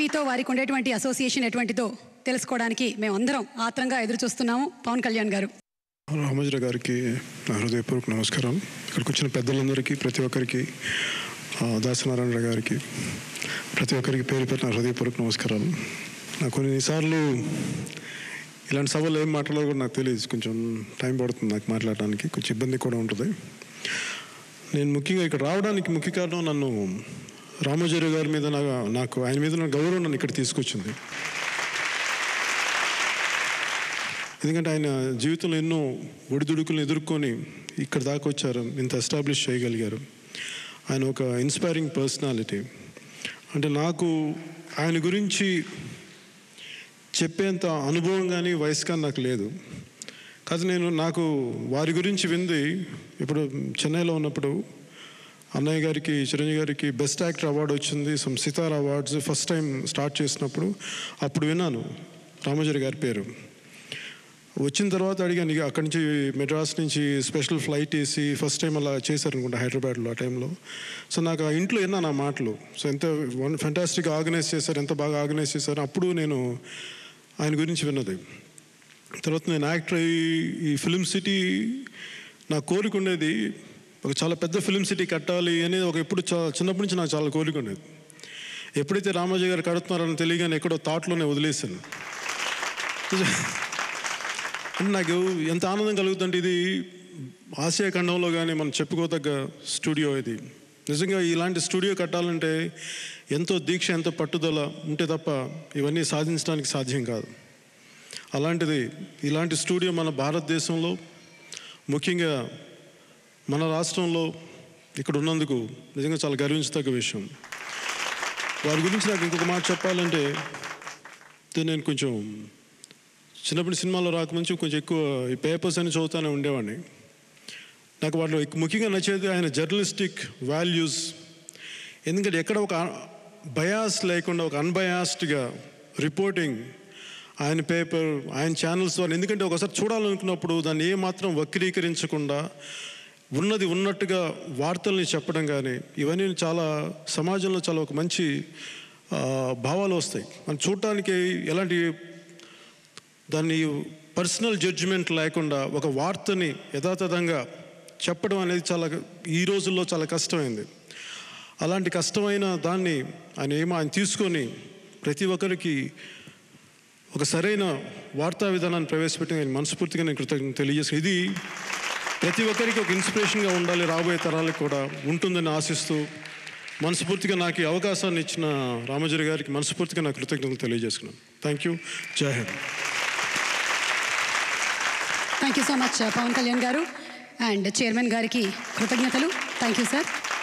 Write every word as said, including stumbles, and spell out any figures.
మీతో వారికి ఉండేటువంటి అసోసియేషన్ ఎటువంటిదో తెలుసుకోవడానికి మేమందరం ఆత్రంగా ఎదురు చూస్తున్నాము. పవన్ కళ్యాణ్ గారు. రామోజీరావు గారికి నా హృదయపూర్వక నమస్కారం. ఇక్కడికి వచ్చిన పెద్దలందరికీ, ప్రతి ఒక్కరికి, దాసనారాయణ గారికి, ప్రతి ఒక్కరికి పేరు పేరు నా హృదయపూర్వక నమస్కారాలు. నాకు కొన్నిసార్లు ఇలాంటి సభలు ఏం మాట్లాడాలో కూడా నాకు తెలియదు. కొంచెం టైం పడుతుంది నాకు మాట్లాడడానికి, కొంచెం ఇబ్బంది కూడా ఉంటుంది. నేను ముఖ్యంగా ఇక్కడ రావడానికి ముఖ్య కారణం నన్ను రామోజీరావు గారి మీద నాకు ఆయన మీద నా గౌరవం నన్ను ఇక్కడ తీసుకొచ్చింది. ఎందుకంటే ఆయన జీవితంలో ఎన్నో ఒడిదుడుకులను ఎదుర్కొని ఇక్కడ దాకా వచ్చారు, ఇంత ఎస్టాబ్లిష్ చేయగలిగారు. ఆయన ఒక ఇన్స్పైరింగ్ పర్సనాలిటీ. అంటే నాకు ఆయన గురించి చెప్పేంత అనుభవం కానీ వయసు కానీ నాకు లేదు. కాదు, నేను నాకు వారి గురించి వింది ఇప్పుడు చెన్నైలో ఉన్నప్పుడు అన్నయ్య గారికి, చిరంజీవి గారికి బెస్ట్ యాక్టర్ అవార్డు వచ్చింది, సమ్ సితార్ అవార్డ్స్ ఫస్ట్ టైం స్టార్ట్ చేసినప్పుడు అప్పుడు విన్నాను రామోజీరావు గారి పేరు. వచ్చిన తర్వాత అడిగాను, ఇక అక్కడి నుంచి మెడ్రాస్ నుంచి స్పెషల్ ఫ్లైట్ వేసి ఫస్ట్ టైం అలా చేశారనుకుంటా హైదరాబాద్లో ఆ టైంలో. సో నాకు ఆ ఇంట్లో విన్నాను ఆ మాటలు. సో ఎంత వన్ ఫెంటాస్టిక్ ఆర్గనైజ్ చేశారు, ఎంత బాగా ఆర్గనైజ్ చేశారు, అప్పుడు నేను ఆయన గురించి విన్నది. తర్వాత నేను యాక్టర్ అయ్యి ఈ ఫిలిం సిటీ నా కోరిక ఉండేది, ఒక చాలా పెద్ద ఫిలిం సిటీ కట్టాలి అనేది ఒక ఎప్పుడు చా చిన్నప్పటి నుంచి నాకు చాలా కోరిక ఉండేది. ఎప్పుడైతే రామోజీ గారు కడుతున్నారని తెలియగానే ఎక్కడో థాట్లోనే వదిలేసాను. అంటే నాకు ఎంత ఆనందం కలుగుతుంటే, ఇది ఆసియా ఖండంలో కానీ మనం చెప్పుకోదగ్గ స్టూడియో ఇది. నిజంగా ఇలాంటి స్టూడియో కట్టాలంటే ఎంతో దీక్ష, ఎంతో పట్టుదల ఉంటే తప్ప ఇవన్నీ సాధించడానికి సాధ్యం కాదు. అలాంటిది ఇలాంటి స్టూడియో మన భారతదేశంలో, ముఖ్యంగా మన రాష్ట్రంలో ఇక్కడ ఉన్నందుకు నిజంగా చాలా గర్వించదగ్గ విషయం. వారి గురించి నాకు ఇంకొక మాట చెప్పాలంటే, నేను కొంచెం చిన్నప్పుడు సినిమాలో రాకముందు కొంచెం ఎక్కువ ఈ పేపర్స్ అని చదువుతూనే ఉండేవాడిని. నాకు వాటిలో ముఖ్యంగా నచ్చేది ఆయన జర్నలిస్టిక్ వాల్యూస్. ఎందుకంటే ఎక్కడ ఒక బయాస్ లేకుండా ఒక అన్బయాస్డ్గా రిపోర్టింగ్ ఆయన పేపర్, ఆయన ఛానల్స్ ద్వారా. ఎందుకంటే ఒకసారి చూడాలనుకున్నప్పుడు దాన్ని ఏమాత్రం వక్రీకరించకుండా ఉన్నది ఉన్నట్టుగా వార్తల్ని చెప్పడం కానీ, ఇవన్నీ చాలా సమాజంలో చాలా ఒక మంచి భావాలు వస్తాయి. మనం చూడటానికి ఎలాంటి దాన్ని పర్సనల్ జడ్జిమెంట్ లేకుండా ఒక వార్తని యథాతథంగా చెప్పడం అనేది చాలా ఈ రోజుల్లో చాలా కష్టమైంది. అలాంటి కష్టమైన దాన్ని ఆయన ఏమో ఆయన తీసుకొని ప్రతి ఒక్కరికి ఒక సరైన వార్తా విధానాన్ని ప్రవేశపెట్టి ఆయన మనస్ఫూర్తిగా నేను కృతజ్ఞతలు తెలియజేస్తాను. ఇది ప్రతి ఒక్కరికి ఒక ఇన్స్పిరేషన్గా ఉండాలి, రాబోయే తరాలకు కూడా ఉంటుందని ఆశిస్తూ మనస్ఫూర్తిగా నాకు ఈ అవకాశాన్ని ఇచ్చిన రామోజీరావు గారికి మనస్ఫూర్తిగా నా కృతజ్ఞతలు తెలియజేసుకున్నాను. Thank you. Jai Hind. Thank you so much Pawan Kalyan గారు. అండ్ చైర్మన్ గారికి కృతజ్ఞతలు. Thank you sir.